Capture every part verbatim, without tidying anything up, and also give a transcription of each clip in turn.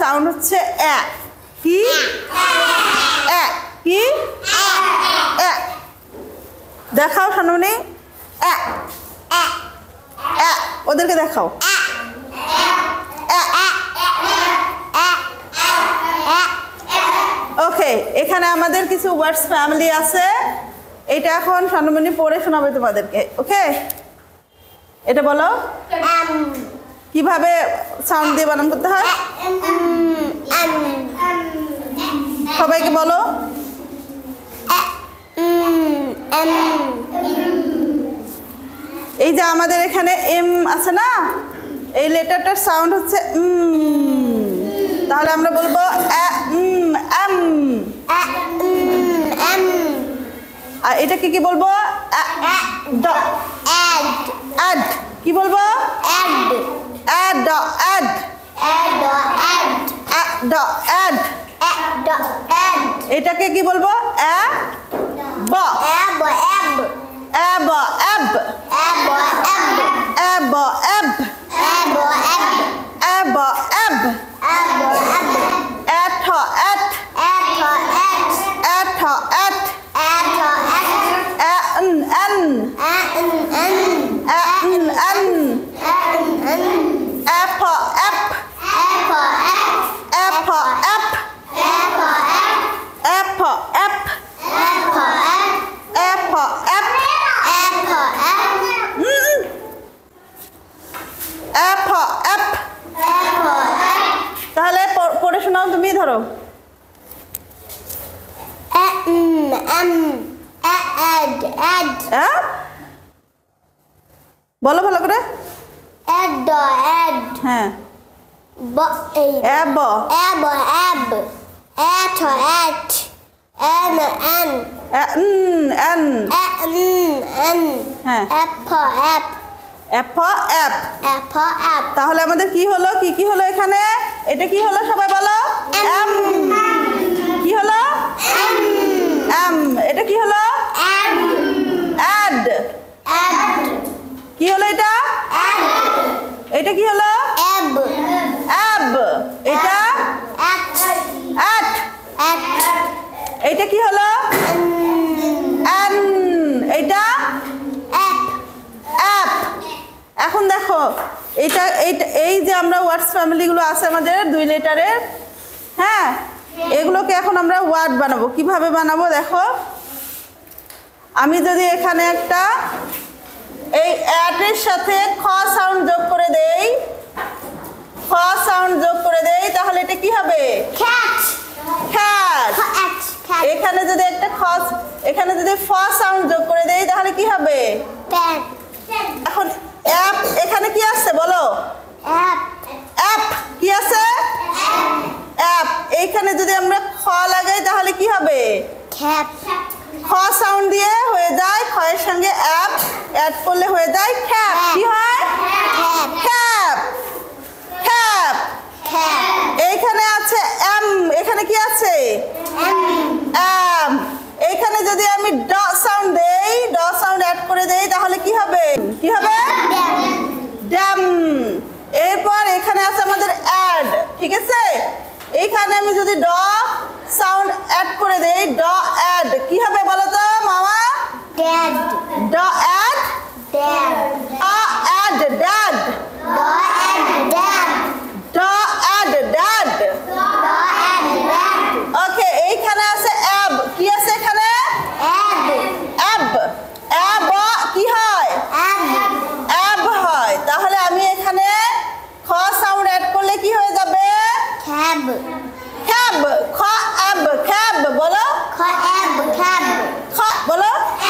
Sound হচ্ছে এ। কি এ? কি এ? দেখাও সোনামণি, এ এ ওদেরকে দেখাও। ওকে, এখানে আমাদের কিছু ওয়ার্ডস ফ্যামিলি আছে, এটা এখন সোনামণি পড়ে শোনাবে তোমাদেরকে। ওকে, এটা বলো কিভাবে সাউন্ড দিয়ে বানান করতে হয়। সবাইকে বলো। এই যে আমাদের এখানে এম আছে না, এই লেটারটার সাউন্ড হচ্ছে উম, তাহলে আমরা বলবো এম। আর এটাকে কি বলবো? অ্যাড। কি বলবো? Ad. Ad ad ad ad. এটাকে কি বলবো? এ ব এব এব এব এব এব এব এব এব এব এঠ এঠ এঠ এঠ এন এন এন এন এফ এফ এফ এফ এফ এফ এফ এফ এফ এফ। তাহলে পড়ে শোনাও তুমি, ধরো। বলো ভালো করে। হ্যাঁ, এব এব এব এঠ এঠ এন এন এন এন এন হ্যাঁ, এফ এফ এফ এফ এফ এফ। তাহলে আমাদের কি হলো, কি কি হলো এখানে? এটা কি হলো সবাই বলো? এম। কি হলো? এম। এটা কি হলো? অ্যাড। কি হলো এটা? এটা কি হলো? এব এব। এটা অ্যাট। এটা কি হলো? এন। এটা অ্যাপ অ্যাপ। এখন দেখো, এটা এই যে আমরা ওয়ার্ডস ফ্যামিলিগুলো আছে আমাদের দুই লেটারের, হ্যাঁ, এগুলোকে এখন আমরা ওয়ার্ড বানাবো। কিভাবে বানাবো দেখো। আমি যদি এখানে একটা এই অ্যাটের সাথে খ সাউন্ড যোগ করে দেই, খ সাউন্ড যোগ করে দেই, তাহলে এটা কি হবে? ক্যাট। ক্যাট। এখানে যদি একটা খ, এখানে যদি ফ সাউন্ড যোগ করে দেই তাহলে কি হবে? প্যান। এখন অ্যাপ, এখানে কি আছে বলো? অ্যাপ। অ্যাপ কি আছে? অ্যাপ। এইখানে যদি আমরা খ লাগাই তাহলে কি হবে? ক্যাপ। খ সাউন্ড দিয়ে হয়ে যায়, খ এর সঙ্গে অ্যাপ অ্যাড করলে হয়ে যায় ক্যাপ। কি হয়? ক্যাপ। ক্যাপ। এইখানে আছে এম, এখানে কি আছে? এম। এইখানে যদি আমি ড সাউন্ড দেই, ড সাউন্ড অ্যাড করে দেই তাহলে কি হবে? কি হবে? ড্যাম। এরপর এখানে আছে আমাদের অ্যাড, ঠিক আছে? এইখানে আমি যদি ড সাউন্ড অ্যাড করে দেই, ড অ্যাড, কি হবে বলো তো মামা? ড্যাড। ড অ্যাড ড্যাড। আ অ্যাড ড্যাড। ড অ্যাড ড্যাড। ড অ্যাড ড্যাড। ড অ্যাড ড্যাড। ওকে, এইখানে আছে অ্যাব। কি আছে এখানে? অ্যাব। অ্যাব। অ্যাব কি হয়? অ্যাব। অ্যাব হয়। তাহলে আমি এখানে খ সাউন্ড অ্যাড করলে কি হয়ে যাবে? ক্যাব। ক্যাব। খ অ্যাব ক্যাব। বলো। খ অ্যাব ক্যাব। খ বলো।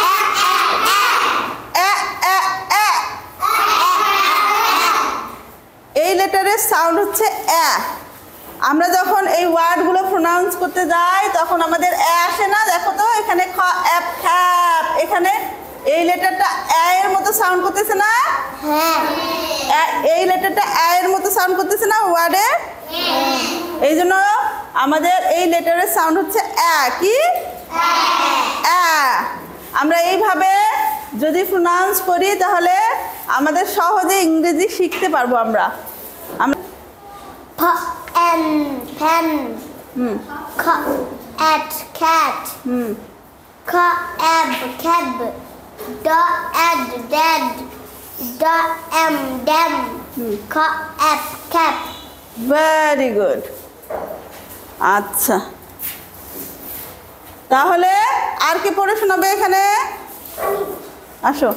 এই লেটারের সাউন্ড হচ্ছে এ। আমরা যখন এই ওয়ার্ডগুলো প্রোনাউন্স করতে যাই তখন আমাদের এ আসে না। দেখো তো এখানে খ অ্যাপ খ্যাপ, এখানে এই লেটারটা এ এর মতো সাউন্ড করতেছে না? হ্যাঁ। এই লেটারটা এ এর মতো সাউন্ড করতেছে না ওয়ার্ডে? হ্যাঁ। এই জন্য আমাদের এই লেটারের সাউন্ড হচ্ছে এ। কি? এ। আমরা এইভাবে যদি প্রোনাউন্স করি তাহলে আমাদের সহজে ইংরেজি শিখতে পারবো। আমরা আমরা pen, pen. Hmm. Cat, cat. Hmm. Cab, cab. Dog, ad, dad. Dog, am, dam. Cap, cap. Very good. আচ্ছা, তাহলে আর কি পড়ে শোনাবে এখানে? আসো।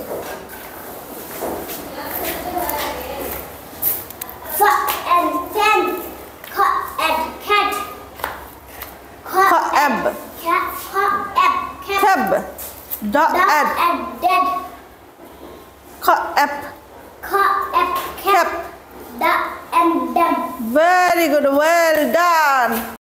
Fox and pen. Cat and cat. Cab. Cat, cab, cat. Cab. Dog, Dog ad. and dad. Cab. Cap, Cap. Dog and dam. Very good. Well done.